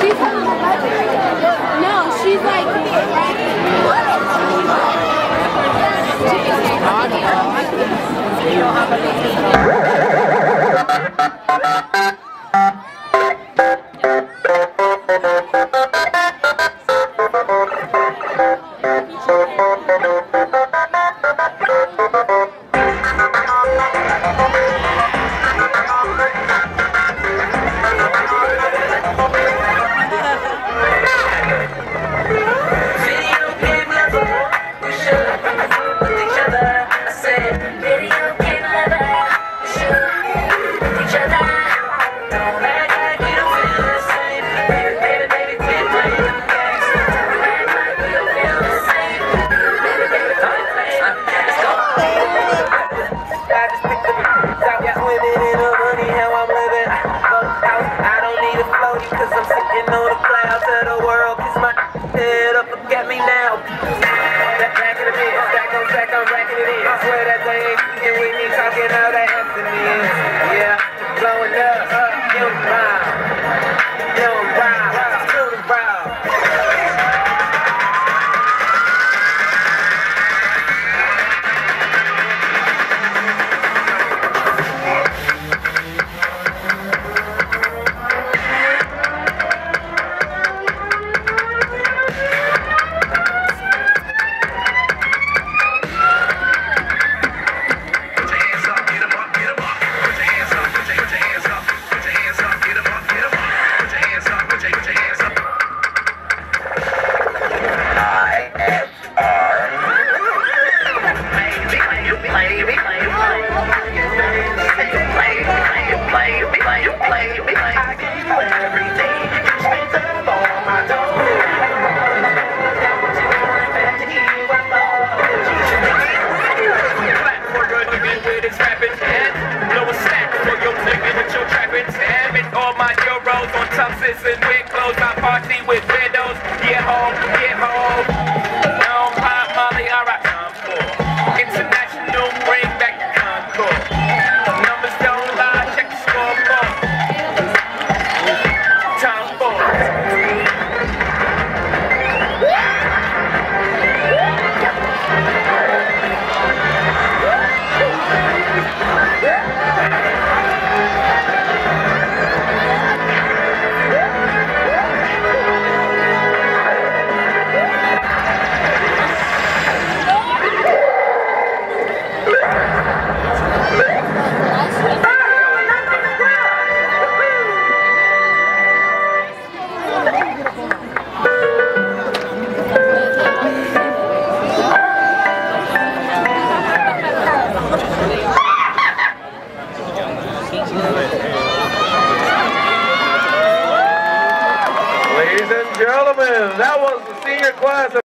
She's on the left. No, she's like cause I'm sitting on the clouds of the world. Kiss my head up, look at me now. Back in the bit, stack on stack, I'm racking it in. I swear that they ain't f***ing with me, talking all that effing is. Yeah, blowing up, you the vibe. You the vibe, you the vibe. On tuxes and wig clothes, I party with widows. Get home, pop Molly, alright, time for international, bring back the Concord. Numbers don't lie, check the scoreboard. Time for Ladies and gentlemen, that was the senior class of